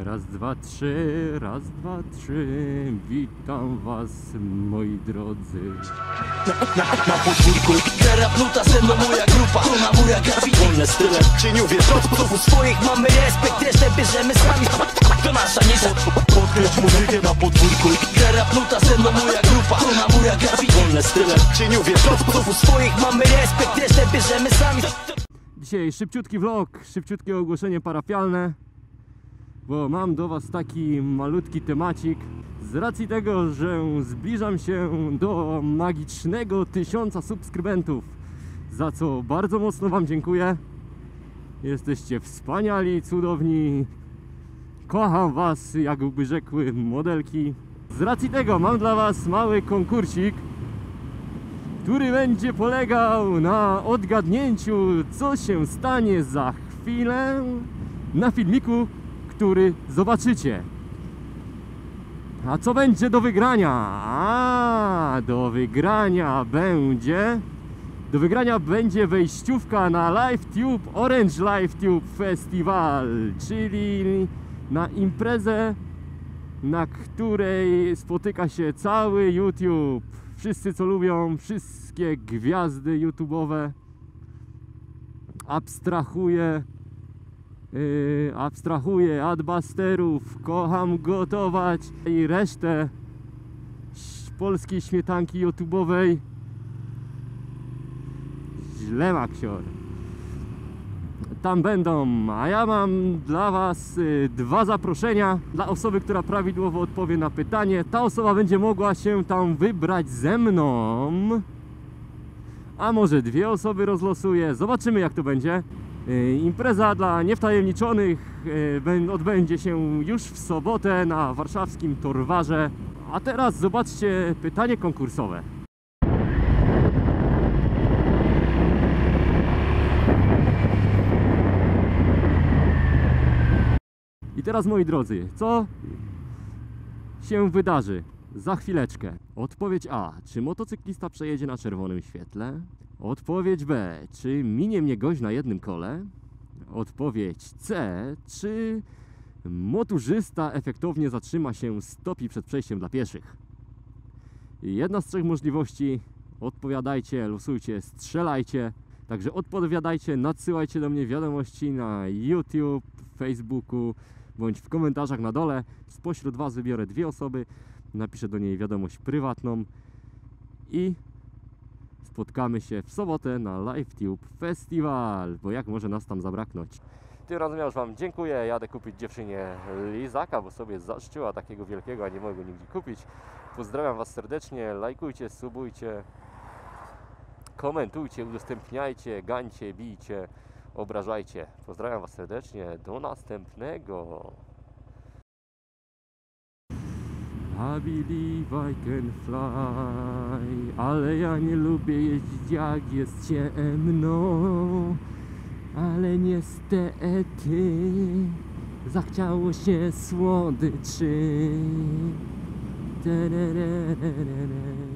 Raz, dwa, trzy, raz, dwa, trzy. Witam was, moi drodzy. Na podwórku terapnuta ze mną moja grupa. To na murach graffiti. Wolne style, cieniu wieżowców. U swoich mamy respekt, resztę bierzemy sami. To nasza nisza. Podkręć muzykę na podwórku terapnuta ze mną moja grupa. To na murach graffiti. Wolne style, cieniu wieżowców. U swoich mamy respekt, resztę bierzemy sami. Dzisiaj szybciutki vlog, szybciutkie ogłoszenie parafialne, bo mam do was taki malutki temacik. Z racji tego, że zbliżam się do magicznego 1000 subskrybentów, za co bardzo mocno wam dziękuję. Jesteście wspaniali, cudowni. Kocham was, jakby rzekły modelki. Z racji tego mam dla was mały konkursik, który będzie polegał na odgadnięciu, co się stanie za chwilę na filmiku, który zobaczycie. A co będzie do wygrania? Do wygrania będzie wejściówka na LiveTube Orange LiveTube Festival, czyli na imprezę, na której spotyka się cały YouTube. Wszyscy, co lubią, wszystkie gwiazdy YouTube'owe. Abstrahuję adbusterów, kocham gotować i resztę polskiej śmietanki YouTube'owej. Źle maksior. Tam będą, a ja mam dla was 2 zaproszenia dla osoby, która prawidłowo odpowie na pytanie. Ta osoba będzie mogła się tam wybrać ze mną, a może 2 osoby rozlosuję. Zobaczymy, jak to będzie. Impreza dla niewtajemniczonych odbędzie się już w sobotę na warszawskim Torwarze. A teraz zobaczcie pytanie konkursowe. I teraz, moi drodzy, co się wydarzy za chwileczkę? Odpowiedź A. Czy motocyklista przejedzie na czerwonym świetle? Odpowiedź B. Czy minie mnie gość na jednym kole? Odpowiedź C. Czy motorzysta efektownie zatrzyma się stopi przed przejściem dla pieszych? Jedna z 3 możliwości. Odpowiadajcie, losujcie, strzelajcie. Także odpowiadajcie, nadsyłajcie do mnie wiadomości na YouTube, Facebooku bądź w komentarzach na dole. Spośród was wybiorę 2 osoby, napiszę do niej wiadomość prywatną i spotkamy się w sobotę na LiveTube Festival, bo jak może nas tam zabraknąć. Tym razem ja już wam dziękuję, jadę kupić dziewczynie lizaka, bo sobie zaszczyła takiego wielkiego, a nie mogę go nigdzie kupić. Pozdrawiam was serdecznie, lajkujcie, subujcie, komentujcie, udostępniajcie, gańcie, bijcie, obrażajcie. Pozdrawiam was serdecznie, do następnego. I believe I can fly, ale ja nie lubię jeździć, jak jest ciemno. Ale niestety zachciało się słodyczy.